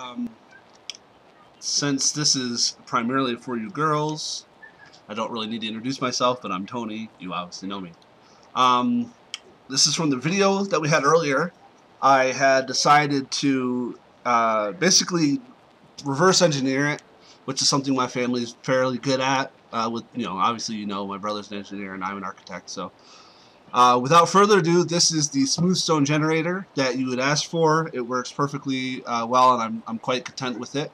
Since this is primarily for you girls, I don't really need to introduce myself, but I'm Tony. You obviously know me. This is from the video that we had earlier. I had decided to basically reverse engineer it, which is something my family is fairly good at. With obviously my brother's an engineer and I'm an architect. So without further ado, this is the smooth stone generator that you had asked for. It works perfectly well, and I'm quite content with it.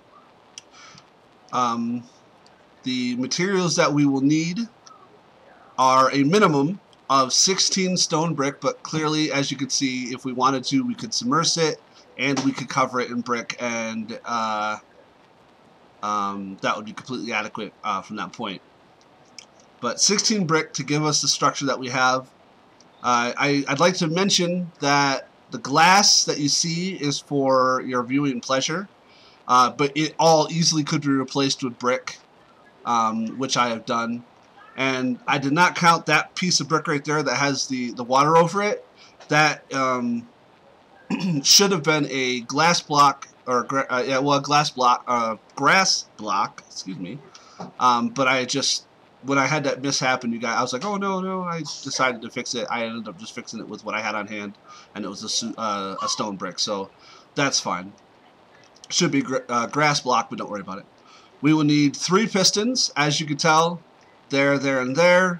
The materials that we will need are a minimum of 16 stone brick, but clearly, as you can see, if we wanted to, we could submerge it and we could cover it in brick, and that would be completely adequate from that point. But 16 brick to give us the structure that we have. I'd like to mention that the glass that you see is for your viewing pleasure, but it all easily could be replaced with brick, which I have done. And I did not count that piece of brick right there that has the water over it. That should have been a glass block, or grass block, excuse me. But when I had that mishap, and I was like, oh no, I decided to fix it. I ended up just fixing it with what I had on hand, and it was a stone brick, so that's fine. Should be grass block, but don't worry about it. We will need 3 pistons, as you can tell. There, and there.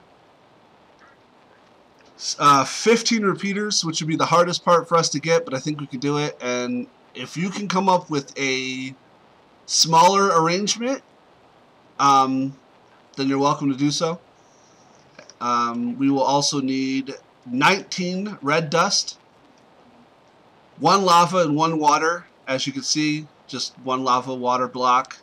15 repeaters, which would be the hardest part for us to get, but I think we can do it. And if you can come up with a smaller arrangement, then you're welcome to do so. We will also need 19 red dust, 1 lava and 1 water, as you can see, just 1 lava water block,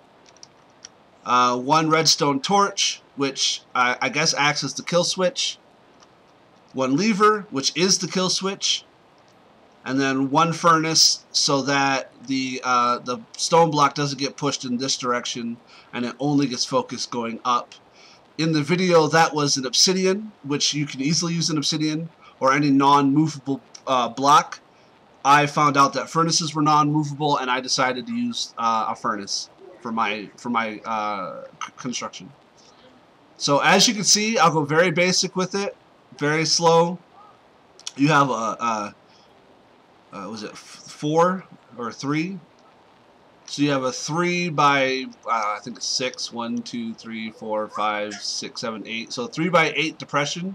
1 redstone torch, which I guess acts as the kill switch, 1 lever, which is the kill switch, and then 1 furnace, so that the stone block doesn't get pushed in this direction and it only gets focused going up. In the video, that was an obsidian, which you can easily use an obsidian or any non-movable block. I found out that furnaces were non-movable, and I decided to use a furnace for my construction. So as you can see, I'll go very basic with it, very slow. You have was it 4 or 3? So you have a 3 by I think it's 6. 1, 2, 3, 4, 5, 6, 7, 8. So 3 by 8 depression.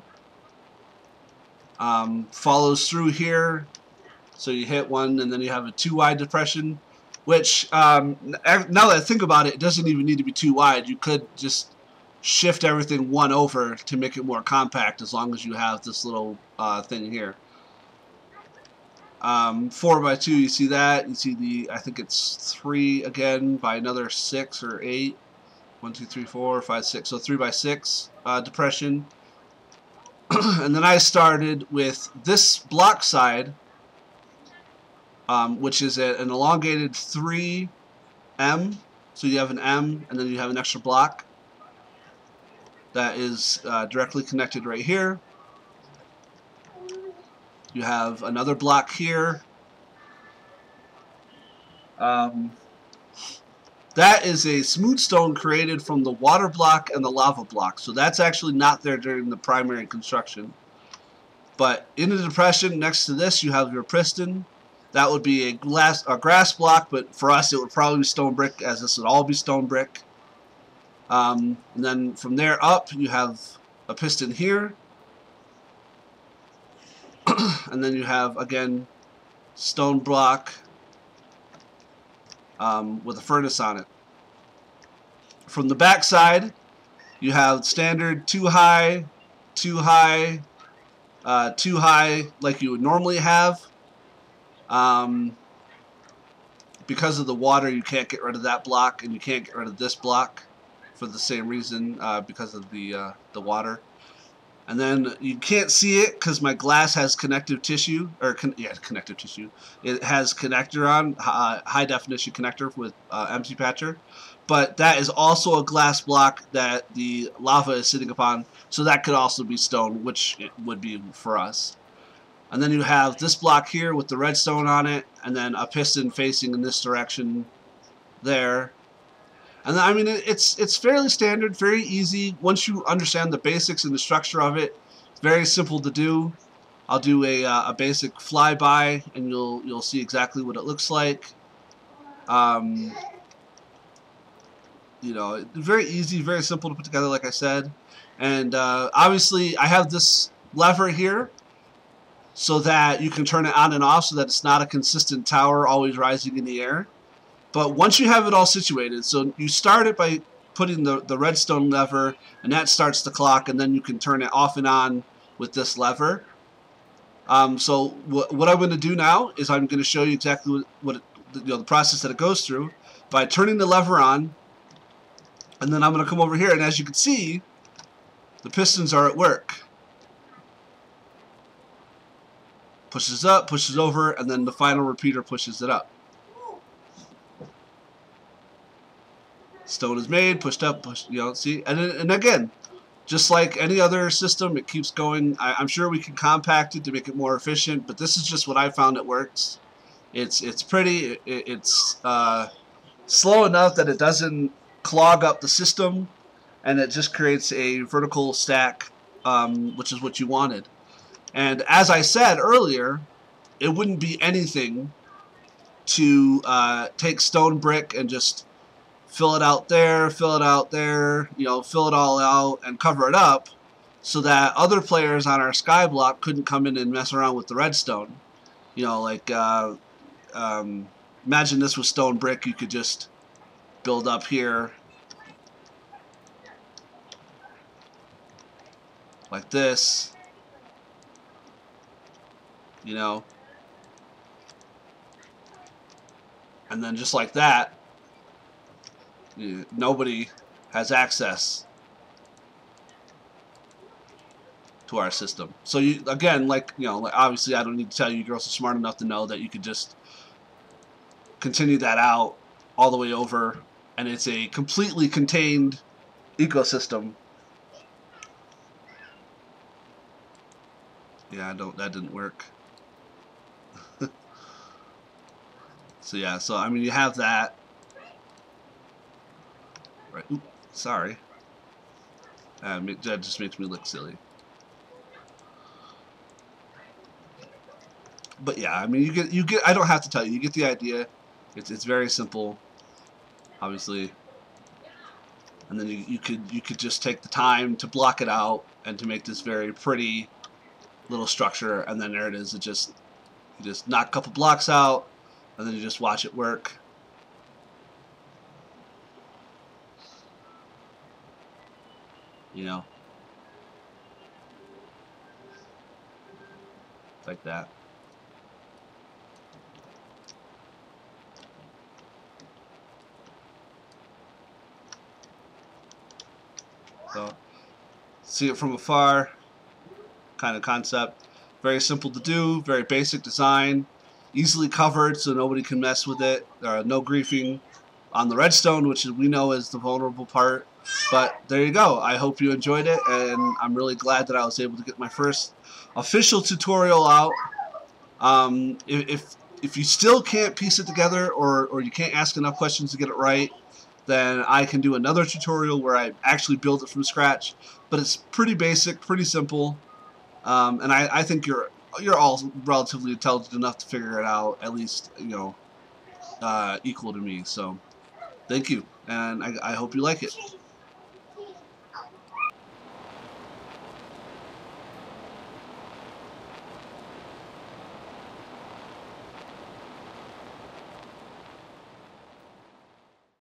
Follows through here. So you hit 1, and then you have a 2 wide depression, which now that I think about it, it doesn't even need to be 2 wide. You could just shift everything 1 over to make it more compact, as long as you have this little thing here. 4 by 2, you see that. You see I think it's 3 again by another 6 or 8. 1, 2, 3, 4, 5, 6. So 3 by 6 depression. And then I started with this block side, which is an elongated 3M. So you have an M, and then you have an extra block that is directly connected right here. You have another block here. That is a smooth stone created from the water block and the lava block. So that's actually not there during the primary construction. But in the depression next to this, you have your piston. That would be a grass block, but for us it would probably be stone brick, as this would all be stone brick. And then from there up, you have a piston here. And then you have, again, stone block with a furnace on it. From the back side, you have standard 2 high, 2 high, 2 high, like you would normally have. Because of the water, you can't get rid of that block, and you can't get rid of this block for the same reason, because of the water. And then you can't see it because my glass has connective tissue, connective tissue. It has connector on, high definition connector with empty patcher. But that is also a glass block that the lava is sitting upon, so that could also be stone, which it would be for us. And then you have this block here with the redstone on it, and then a piston facing in this direction there. And then, I mean, it's fairly standard, very easy. Once you understand the basics and the structure of it, it's very simple to do. I'll do a basic flyby, and you'll see exactly what it looks like. You know, very easy, very simple to put together, like I said. And obviously, I have this lever here so that you can turn it on and off so that it's not a consistent tower always rising in the air. But once you have it all situated, so you start it by putting the redstone lever, and that starts the clock, and then you can turn it off and on with this lever. So what I'm going to do now is I'm going to show you exactly what the process that it goes through by turning the lever on, and then I'm going to come over here, and as you can see, the pistons are at work. Pushes up, pushes over, and then the final repeater pushes it up. Stone is made, pushed up, pushed, you know, see, and again, just like any other system, it keeps going. I'm sure we can compact it to make it more efficient, but this is just what I found it works. It's pretty, it's slow enough that it doesn't clog up the system, and it just creates a vertical stack, which is what you wanted. And as I said earlier, it wouldn't be anything to take stone brick and just fill it out there, you know, fill it all out and cover it up so that other players on our sky block couldn't come in and mess around with the redstone. You know, like, imagine this was stone brick. You could just build up here like this, you know, and then just like that, nobody has access to our system. So you, again, like, you know, like obviously I don't need to tell you, girls are smart enough to know that you could just continue that out all the way over, and it's a completely contained ecosystem. Yeah, that didn't work. So yeah, so I mean, you have that. Right. Oops, sorry. That just makes me look silly. But yeah, I mean, you get. I don't have to tell you. You get the idea. It's very simple, obviously. And then you could just take the time to block it out and to make this very pretty little structure. And then there it is. You just knock a couple blocks out, and then you just watch it work. You know, like that. So, see it from afar, kind of concept. Very simple to do, very basic design, easily covered so nobody can mess with it. No griefing on the redstone, which we know is the vulnerable part. But there you go. I hope you enjoyed it, and I'm really glad that I was able to get my first official tutorial out. If you still can't piece it together, or you can't ask enough questions to get it right, then I can do another tutorial where I actually build it from scratch. But it's pretty basic, pretty simple, and I think you're all relatively intelligent enough to figure it out, at least, you know, equal to me. So thank you, and I hope you like it.